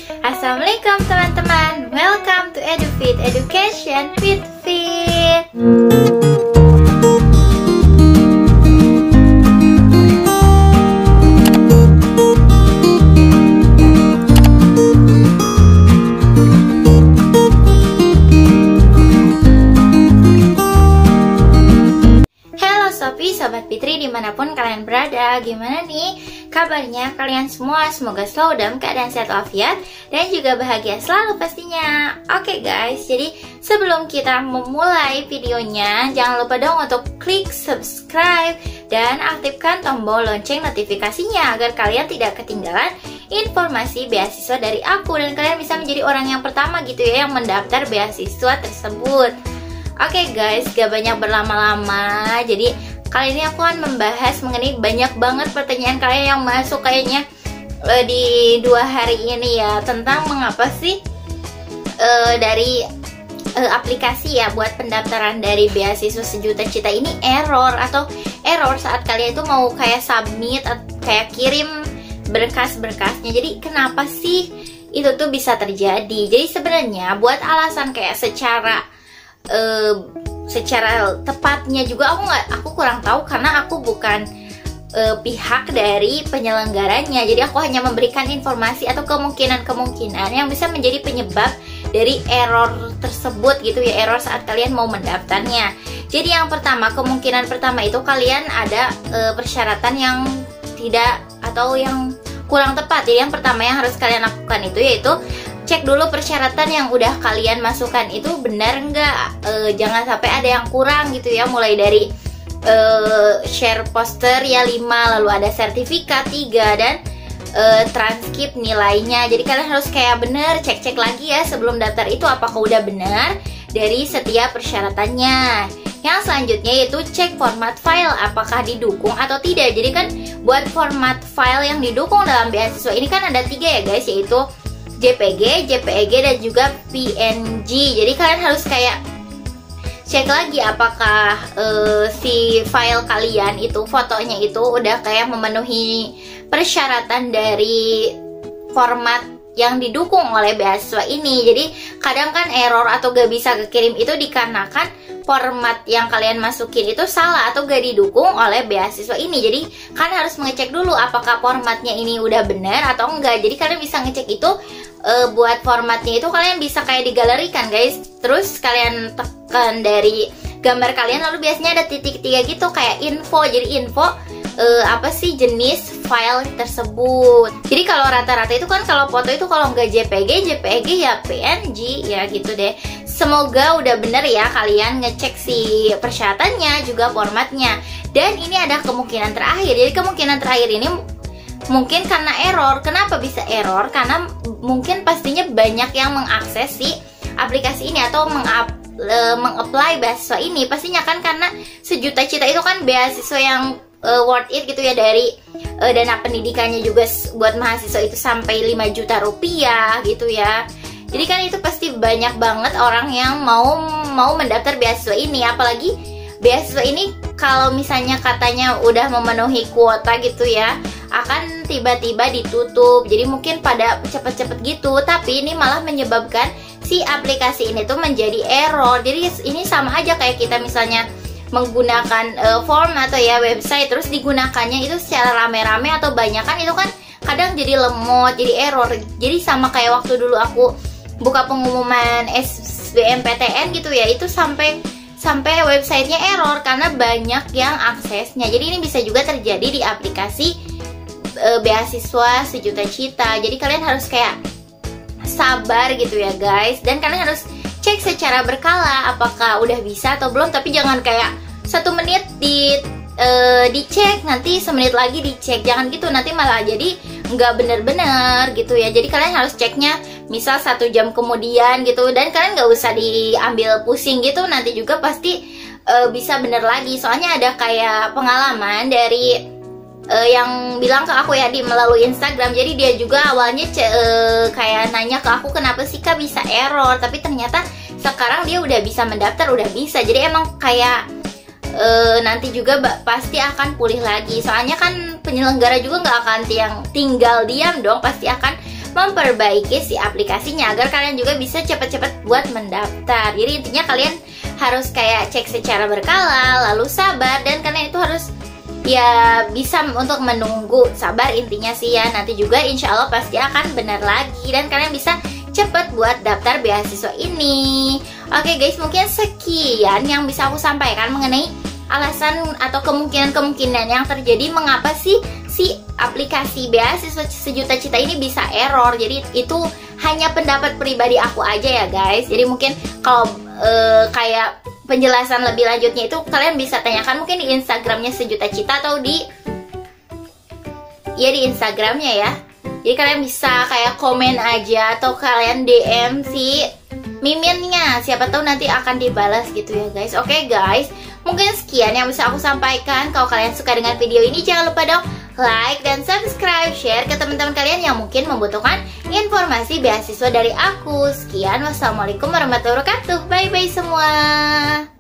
Assalamualaikum teman-teman, welcome to EduFit, Education with Fit. Sobat Fitri dimanapun kalian berada, gimana nih kabarnya kalian semua? Semoga selalu dalam keadaan sehat walafiat dan juga bahagia selalu pastinya. Oke guys, jadi sebelum kita memulai videonya, jangan lupa dong untuk klik subscribe dan aktifkan tombol lonceng notifikasinya agar kalian tidak ketinggalan informasi beasiswa dari aku dan kalian bisa menjadi orang yang pertama gitu ya yang mendaftar beasiswa tersebut. Oke guys, gak banyak berlama-lama, jadi kali ini aku akan membahas mengenai banyak banget pertanyaan kalian yang masuk kayaknya di 2 hari ini ya, tentang mengapa sih dari aplikasi ya buat pendaftaran dari beasiswa sejuta cita ini error saat kalian itu mau kayak submit atau kayak kirim berkas-berkasnya. Jadi kenapa sih itu tuh bisa terjadi? Jadi sebenarnya buat alasan kayak secara tepatnya juga aku kurang tahu karena aku bukan pihak dari penyelenggaranya. Jadi aku hanya memberikan informasi atau kemungkinan yang bisa menjadi penyebab dari error tersebut gitu ya, error saat kalian mau mendaftarnya. Jadi yang pertama, kemungkinan pertama itu kalian ada persyaratan yang tidak atau yang kurang tepat. Jadi yang pertama yang harus kalian lakukan itu yaitu cek dulu persyaratan yang udah kalian masukkan itu benar nggak, jangan sampai ada yang kurang gitu ya. Mulai dari share poster ya 5, lalu ada sertifikat 3 dan transkrip nilainya. Jadi kalian harus kayak bener cek-cek lagi ya sebelum daftar itu apakah udah benar dari setiap persyaratannya. Yang selanjutnya yaitu cek format file apakah didukung atau tidak. Jadi kan buat format file yang didukung dalam beasiswa ini kan ada 3 ya guys, yaitu JPG, JPEG dan juga PNG. Jadi kalian harus kayak cek lagi apakah si file kalian itu, fotonya itu udah kayak memenuhi persyaratan dari format yang didukung oleh beasiswa ini. Jadi kadang kan error atau gak bisa kekirim itu dikarenakan format yang kalian masukin itu salah atau gak didukung oleh beasiswa ini. Jadi kalian harus mengecek dulu apakah formatnya ini udah benar atau enggak. Jadi kalian bisa ngecek itu buat formatnya itu kalian bisa kayak digalerikan guys. Terus kalian tekan dari gambar kalian, lalu biasanya ada titik 3 gitu kayak info. Jadi info apa sih jenis file tersebut. Jadi kalau rata-rata itu kan kalau foto itu kalau nggak JPG, JPEG ya PNG ya gitu deh. Semoga udah bener ya kalian ngecek si persyaratannya juga formatnya. Dan ini ada kemungkinan terakhir. Jadi kemungkinan terakhir ini mungkin karena error. Kenapa bisa error? Karena mungkin pastinya banyak yang mengakses si aplikasi ini atau mengapply beasiswa ini. Pastinya kan karena sejuta cita itu kan beasiswa yang worth it gitu ya, dari dana pendidikannya juga buat mahasiswa itu sampai 5 juta rupiah gitu ya. Jadi kan itu pasti banyak banget orang yang mau mendaftar beasiswa ini. Apalagi beasiswa ini kalau misalnya katanya udah memenuhi kuota gitu ya, akan tiba-tiba ditutup. Jadi mungkin pada cepet-cepet gitu, tapi ini malah menyebabkan si aplikasi ini tuh menjadi error. Jadi ini sama aja kayak kita misalnya menggunakan form atau ya website, terus digunakannya itu secara rame-rame atau banyak kan, itu kan kadang jadi lemot, jadi error. Jadi sama kayak waktu dulu aku buka pengumuman SBMPTN gitu ya, itu sampai websitenya error karena banyak yang aksesnya. Jadi ini bisa juga terjadi di aplikasi beasiswa sejuta cita. Jadi kalian harus kayak sabar gitu ya guys, dan kalian harus cek secara berkala apakah udah bisa atau belum. Tapi jangan kayak 1 menit dicek, nanti semenit lagi dicek, jangan gitu, nanti malah jadi nggak bener-bener gitu ya. Jadi kalian harus ceknya misal 1 jam kemudian gitu, dan kalian nggak usah diambil pusing gitu, nanti juga pasti bisa bener lagi. Soalnya ada kayak pengalaman dari yang bilang ke aku ya melalui Instagram. Jadi dia juga awalnya kayak nanya ke aku kenapa sih Kak bisa error, tapi ternyata sekarang dia udah bisa mendaftar, udah bisa. Jadi emang kayak nanti juga pasti akan pulih lagi. Soalnya kan penyelenggara juga nggak akan tinggal diam dong, pasti akan memperbaiki si aplikasinya agar kalian juga bisa cepat-cepat buat mendaftar. Jadi intinya kalian harus kayak cek secara berkala, lalu sabar, dan kalian itu harus ya bisa untuk menunggu, sabar intinya sih ya. Nanti juga insya Allah pasti akan benar lagi dan kalian bisa cepet buat daftar beasiswa ini. Oke guys, mungkin sekian yang bisa aku sampaikan mengenai alasan atau kemungkinan-kemungkinan yang terjadi mengapa sih si aplikasi beasiswa Sejuta Cita ini bisa error. Jadi itu hanya pendapat pribadi aku aja ya guys. Jadi mungkin kalau kayak penjelasan lebih lanjutnya itu kalian bisa tanyakan mungkin di Instagramnya Sejuta Cita atau di Instagramnya ya. Jadi kalian bisa kayak komen aja atau kalian DM si Miminnya, siapa tahu nanti akan dibalas gitu ya guys. Oke guys, mungkin sekian yang bisa aku sampaikan. Kalau kalian suka dengan video ini jangan lupa dong like dan subscribe, share ke teman-teman kalian yang mungkin membutuhkan informasi beasiswa dari aku. Sekian, wassalamualaikum warahmatullahi wabarakatuh. Bye bye semua.